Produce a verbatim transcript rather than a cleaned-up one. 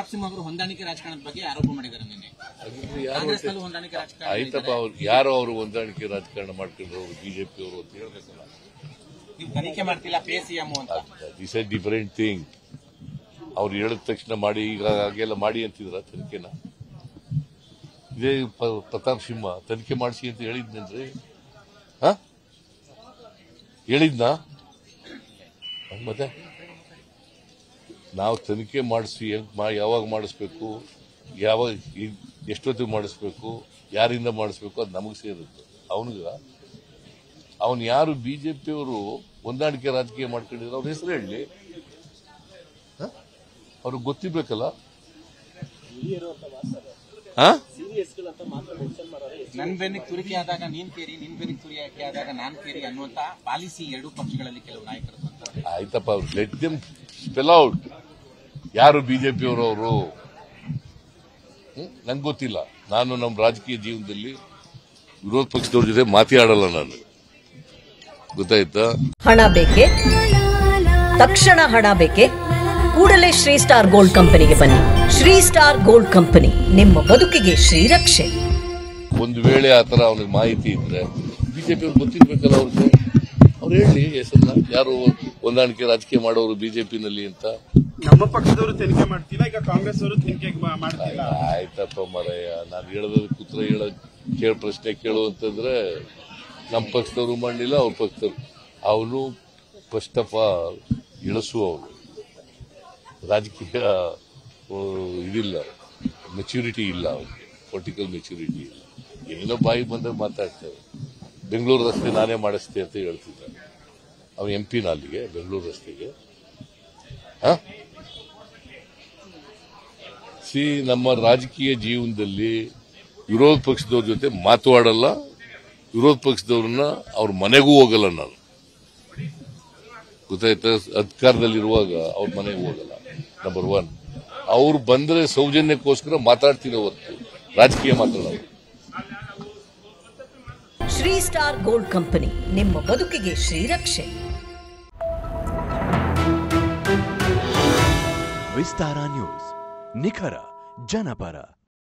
ಪ್ರತಾಪ್ ಸಿಂಹ ಅವರು ಹೊಂದಾಣಿಕೆ ರಾಜಕಾರಣದ ಬಗ್ಗೆ ಆರೋಪ ಮಾಡಿದ್ದಾರೆ ನಿನ್ನೆ. ಕಾಂಗ್ರೆಸ್ನಲ್ಲೂ ಹೊಂದಾಣಿಕೆ ರಾಜಕಾರಣ ಆಯ್ತಪ್ಪ, ಅವ್ರು ಯಾರೋ ಅವರು ಹೊಂದಾಣಿಕೆ ರಾಜಕಾರಣ ಮಾಡ್ಕೊಂಡ್ರು ಅವರು ಬಿಜೆಪಿ ಅವರು ಅಂತ ಹೇಳ್ಬೇಕಲ್ಲ. ನೀವು ತನಿಖೆ ಮಾಡ್ತಿಲ್ಲ ಪೇ ಸಿಎಂ ಅಂತ. This a different thing. ಅವ್ರು ಹೇಳಿದ ತಕ್ಷಣ ಮಾಡಿ ಈಗ ಹಾಗೆಲ್ಲ ಮಾಡಿ ಅಂತಿದ್ರ ತನಿಖೆನ? ಇದೇ ಪ್ರತಾಪ್ ಸಿಂಹ ತನಿಖೆ ಮಾಡಿಸಿ ಅಂತ ಹೇಳಿದ್ನೇನ್ರಿ? ಹ ಹೇಳಿದ್ನಾ? ಮತ್ತೆ ನಾವು ತನಿಖೆ ಮಾಡಿಸಿ ಯಾವಾಗ ಮಾಡಿಸ್ಬೇಕು, ಯಾವಾಗ ಎಷ್ಟೊತ್ತಿಗೆ ಮಾಡಿಸ್ಬೇಕು, ಯಾರಿಂದ ಮಾಡಿಸ್ಬೇಕು ಅದು ನಮಗೆ ಸೇರುತ್ತೆ. ಅವನಿಗ ಅವನು ಯಾರು ಬಿಜೆಪಿಯವರು ಹೊಂದಾಣಿಕೆ ರಾಜಕೀಯ ಮಾಡ್ಕೊಂಡಿದ್ರು ಅವ್ರ ಹೆಸರು ಹೇಳಿ, ಅವ್ರಿಗೆ ಗೊತ್ತಿರ್ಬೇಕಲ್ಲ. ನನ್ ಬೆನ್ನಿಗೆ ತುರಿಕೆ ಆದಾಗ ನೀನ್ ಕೇರಿ, ನಿನ್ ಬೆನ್ನಿಗೆ ತುರಿಕೆ ಆದಾಗ ನಾನ್ ಕೇರಿ ಅನ್ನುವಂತ ಪಾಲಿಸಿ ಎರಡೂ ಪಕ್ಷಗಳಲ್ಲಿ ಕೆಲವು ನಾಯಕರು. ಆಯ್ತಪ್ಪ, ಅವ್ರು ಲೆಟ್ ದೆಮ್ ಸ್ಪೆಲ್ ಔಟ್. ಯಾರು ಬಿಜೆಪಿಯವರು ಅವರು ನಂಗೆ ಗೊತ್ತಿಲ್ಲ. ನಾನು ನಮ್ಮ ರಾಜಕೀಯ ಜೀವನದಲ್ಲಿ ವಿರೋಧ ಪಕ್ಷದವ್ರ ಜೊತೆ ಮಾತಾಡಲ್ಲ ನಾನು, ಗೊತ್ತಾಯ್ತಾ? ಹಣ ಬೇಕೆ? ತಕ್ಷಣ ಹಣ ಬೇಕೆ? ಕೂಡಲೇ ಶ್ರೀ ಸ್ಟಾರ್ ಗೋಲ್ಡ್ ಕಂಪನಿಗೆ ಬನ್ನಿ. ಶ್ರೀ ಸ್ಟಾರ್ ಗೋಲ್ಡ್ ಕಂಪನಿ, ನಿಮ್ಮ ಬದುಕಿಗೆ ಶ್ರೀರಕ್ಷೆ. ಒಂದು ವೇಳೆ ಆತರ ಅವನಿಗೆ ಮಾಹಿತಿ ಇದ್ರೆ ಬಿಜೆಪಿ ಅವ್ರು ಗೊತ್ತಿರ್ಬೇಕಲ್ಲ ಅವ್ರಿಗೆ. ಅವ್ರು ಹೇಳಿ ಹೆಸರನ್ನ, ಯಾರು ಹೊಂದಾಣಿಕೆ ರಾಜಕೀಯ ಮಾಡೋರು ಬಿಜೆಪಿನಲ್ಲಿ ಅಂತ. ನಮ್ಮ ಪಕ್ಷದವರು ತನಿಖೆ ಮಾಡ್ತಿಲ್ಲ, ಈಗ ಕಾಂಗ್ರೆಸ್ ಅವರು ತನಿಖೆ ಮಾಡ್ತಿಲ್ಲ. ಆಯ್ತಪ್ಪ ಮರಯ್ಯ, ನಾನು ಹೇಳೋದು ಕೂತ್ರ ಹೇಳ ಕೇಳ ಪ್ರಶ್ನೆ ಕೇಳು ಅಂತಂದ್ರೆ ನಮ್ಮ ಪಕ್ಷದವರು ಮಾಡಲಿಲ್ಲ, ಅವ್ರ ಪಕ್ಷದವ್ರು. ಅವನು ಫಸ್ಟ್ ಆಫ್ ಆಲ್ ಇಳಿಸು, ಅವನು ರಾಜಕೀಯ ಇದಿಲ್ಲ, ಮೆಚ್ಯೂರಿಟಿ ಇಲ್ಲ, ಅವನಿಗೆ ಪೊಲಿಟಿಕಲ್ ಮೆಚ್ಯೂರಿಟಿ ಇಲ್ಲ. ಏನೋ ಬಾಯಿ ಬಂದಾಗ ಮಾತಾಡ್ತಾರೆ. ಬೆಂಗಳೂರು ರಸ್ತೆ ನಾನೇ ಮಾಡಿಸ್ತೆ ಅಂತ ಹೇಳ್ತಿದ್ದಾನೆ. ಅವನು ಎಂ ಪಿನ ಅಲ್ಲಿಗೆ ಬೆಂಗಳೂರು ರಸ್ತೆಗೆ. ಸಿ, ನಮ್ಮ ರಾಜಕೀಯ ಜೀವನದಲ್ಲಿ ವಿರೋಧ ಪಕ್ಷದವ್ರ ಜೊತೆ ಮಾತಾಡಲ್ಲ, ವಿರೋಧ ಪಕ್ಷದವ್ರನ್ನ ಅವ್ರ ಮನೆಗೂ ಹೋಗಲ್ಲ ನಾನು, ಗೊತ್ತಾಯ್ತಾ? ಅಧಿಕಾರದಲ್ಲಿರುವಾಗ ಅವ್ರ ಮನೆಗೆ ಹೋಗಲ್ಲ. Number one. ಅವ್ರು ಬಂದ್ರೆ ಸೌಜನ್ಯಕ್ಕೋಸ್ಕರ ಮಾತಾಡ್ತೀನಿ ಹೊತ್ತು ರಾಜಕೀಯ ಮಾತಾಡೋದು. ಶ್ರೀ ಸ್ಟಾರ್ ಗೋಲ್ಡ್ ಕಂಪನಿ, ನಿಮ್ಮ ಬದುಕಿಗೆ ಶ್ರೀರಕ್ಷೆ. ವಿಸ್ತಾರ ನ್ಯೂಸ್, ನಿಖರ ಜನಪರ.